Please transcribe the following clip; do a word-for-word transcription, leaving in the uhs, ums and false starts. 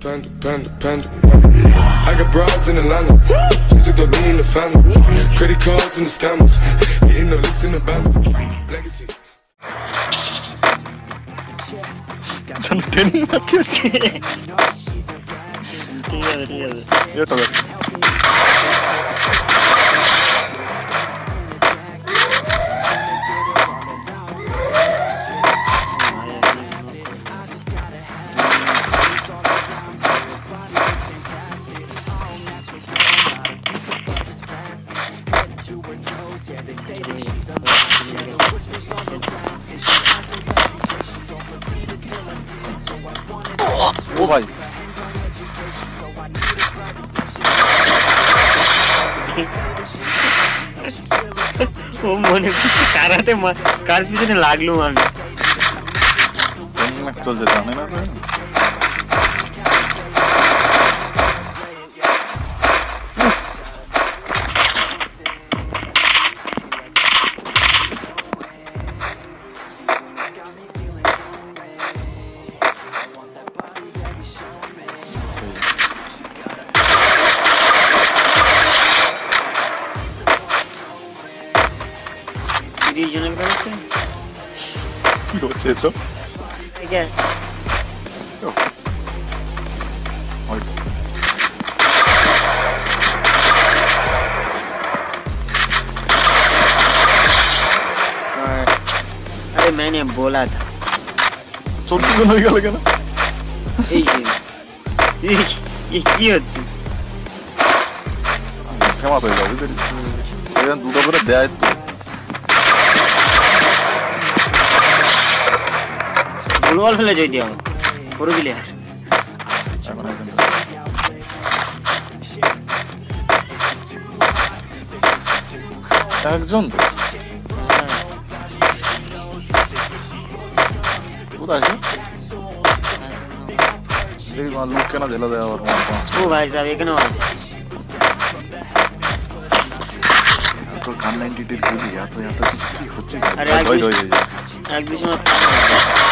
Panda, panda, panda. I got broads in Atlanta. Just took the lean in the family. Credit cards and the scammers. Hitting the licks in the band. Legacies. Training बाकी होती है। ठीक है ठीक है। ये तो ओ भाई ও মনে করছে কারাতে কার পিছনে লাগলো আমি চলছে জানে না রিজনাল করতে কি হচ্ছে এসব ঠিক আছে अरे मैंने बोला था চলতে কোন হয়ে গেল কেন এই এই এই কি হচ্ছে ক্ষমা করে দাও বুঝলি এখানে দুটো করে দেয় তো ফুটবল খেলে যাই দিও পুরো প্লেয়ার একজন তো কোথায় আছে এই লোক কেন ঢেলা দেয় আবার ও ভাই সাহেব এখানেও আছে তো কার নাইনটি এর গুলি এত এত কি হচ্ছে আরে এক এক দুই সময়